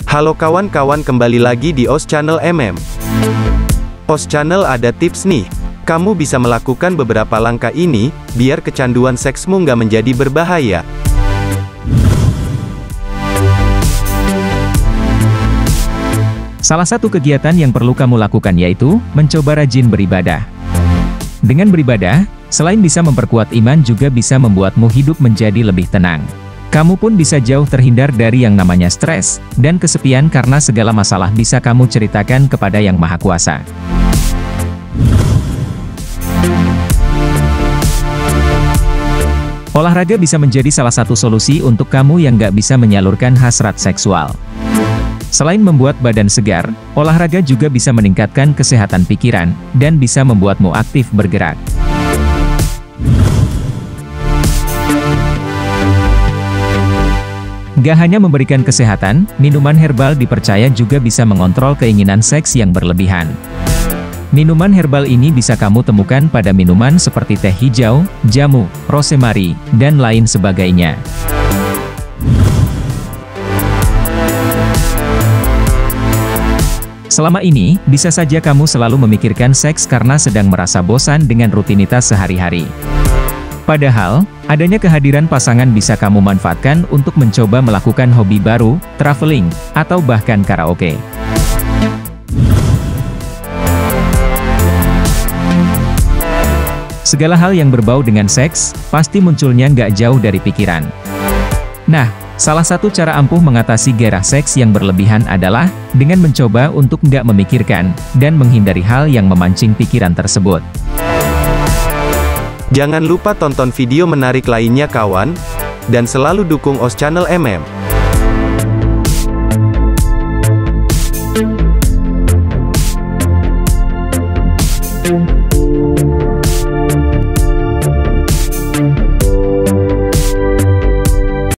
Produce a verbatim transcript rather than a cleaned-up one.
Halo kawan-kawan, kembali lagi di O S Channel M M. O S Channel ada tips nih. Kamu bisa melakukan beberapa langkah ini, biar kecanduan seksmu nggak menjadi berbahaya. Salah satu kegiatan yang perlu kamu lakukan yaitu, mencoba rajin beribadah. Dengan beribadah, selain bisa memperkuat iman juga bisa membuatmu hidup menjadi lebih tenang. Kamu pun bisa jauh terhindar dari yang namanya stres, dan kesepian karena segala masalah bisa kamu ceritakan kepada Yang Maha Kuasa. Olahraga bisa menjadi salah satu solusi untuk kamu yang nggak bisa menyalurkan hasrat seksual. Selain membuat badan segar, olahraga juga bisa meningkatkan kesehatan pikiran, dan bisa membuatmu aktif bergerak. Gak hanya memberikan kesehatan, minuman herbal dipercaya juga bisa mengontrol keinginan seks yang berlebihan. Minuman herbal ini bisa kamu temukan pada minuman seperti teh hijau, jamu, rosemary, dan lain sebagainya. Selama ini, bisa saja kamu selalu memikirkan seks karena sedang merasa bosan dengan rutinitas sehari-hari. Padahal, adanya kehadiran pasangan bisa kamu manfaatkan untuk mencoba melakukan hobi baru, traveling, atau bahkan karaoke. Segala hal yang berbau dengan seks, pasti munculnya nggak jauh dari pikiran. Nah, salah satu cara ampuh mengatasi gairah seks yang berlebihan adalah, dengan mencoba untuk nggak memikirkan, dan menghindari hal yang memancing pikiran tersebut. Jangan lupa tonton video menarik lainnya kawan, dan selalu dukung O S Channel M M.